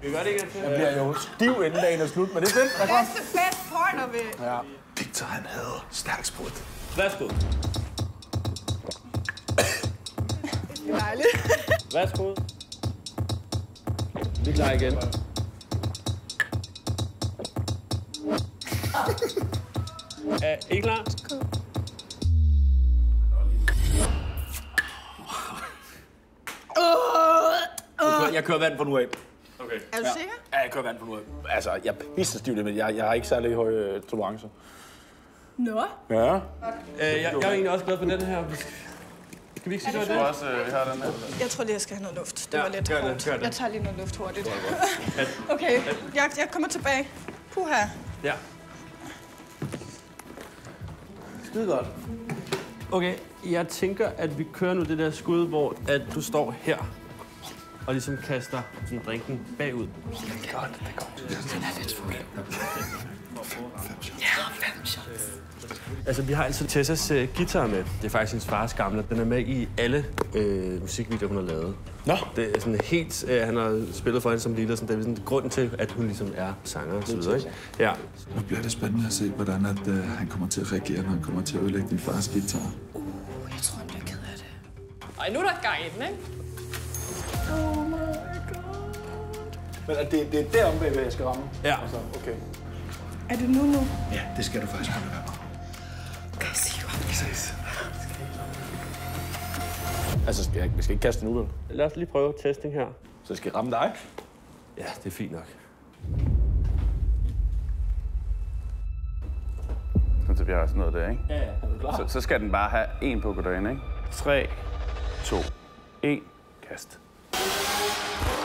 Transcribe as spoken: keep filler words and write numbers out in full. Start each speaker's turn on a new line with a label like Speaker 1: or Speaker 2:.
Speaker 1: Vi gør det igen til.
Speaker 2: Jeg bliver jo stiv inden dagen er slut, men det er fedt.
Speaker 3: That's the best part of it.
Speaker 2: Ja. Victor, han havde stærk sprut.
Speaker 1: Værsgo.
Speaker 3: Dejligt.
Speaker 1: Værsgo. Vi er klar igen. Er I klar?
Speaker 2: Jeg kører vand fra nu af.
Speaker 1: Okay.
Speaker 3: Er du sikker?
Speaker 2: Ja, jeg kører vand fra nu af. Altså, jeg er pisse stiv, men jeg, jeg har ikke særlig høj øh, tolerance.
Speaker 3: Nå.
Speaker 2: Ja.
Speaker 1: Øh, jeg, jeg er egentlig også glad for den her. Skal vi ikke sige, det var det?
Speaker 4: Også, øh, vi har den her.
Speaker 3: Jeg tror lige, jeg skal have noget luft. Det
Speaker 1: Ja,
Speaker 3: var lidt
Speaker 1: gør det,
Speaker 3: hårdt.
Speaker 1: gør det.
Speaker 3: Jeg tager lige noget luft hurtigt. Okay, jeg, jeg kommer tilbage. Puha.
Speaker 1: Ja.
Speaker 2: Skide godt.
Speaker 1: Okay, jeg tænker, at vi kører nu det der skud, hvor at du står her og ligesom kaster sådan drinken bagud.
Speaker 2: Det er godt, det er godt.
Speaker 3: Den er lidt for Ja, fem shots.
Speaker 1: Altså, vi har altså Tessas uh, guitar med. Det er faktisk hendes fars gamle. Den er med i alle øh, musikvideoer, hun har lavet.
Speaker 2: Nå.
Speaker 1: Det er sådan helt... Øh, han har spillet for hende som lille, sådan, det er sådan grunden til, at hun ligesom er sanger og så videre, ikke? Ja.
Speaker 4: Nu bliver det spændende at se, hvordan at, uh, han kommer til at reagere, når han kommer til at ødelægge din fars guitar.
Speaker 3: Uh, jeg tror, han bliver ked af det.
Speaker 5: Ej, nu er der gang i den, ikke?
Speaker 3: Oh my god.
Speaker 2: Men er det, det er derom bagved, jeg skal ramme?
Speaker 1: Ja.
Speaker 2: Altså, okay.
Speaker 3: Er det nu nu?
Speaker 4: Ja, det skal du faktisk holde være med.
Speaker 3: Kan jeg sige, hvor
Speaker 4: Vi ses.
Speaker 2: Altså, skal jeg, vi skal ikke kaste nu, vel?
Speaker 1: Lad os lige prøve testing her.
Speaker 2: Så jeg skal ramme dig?
Speaker 1: Ja, det er fint nok.
Speaker 4: Så vi har sådan noget der, ikke?
Speaker 2: Ja, ja. Er du klar?
Speaker 4: Så, så skal den bare have en på derinde, ikke? tre, to, et, kast.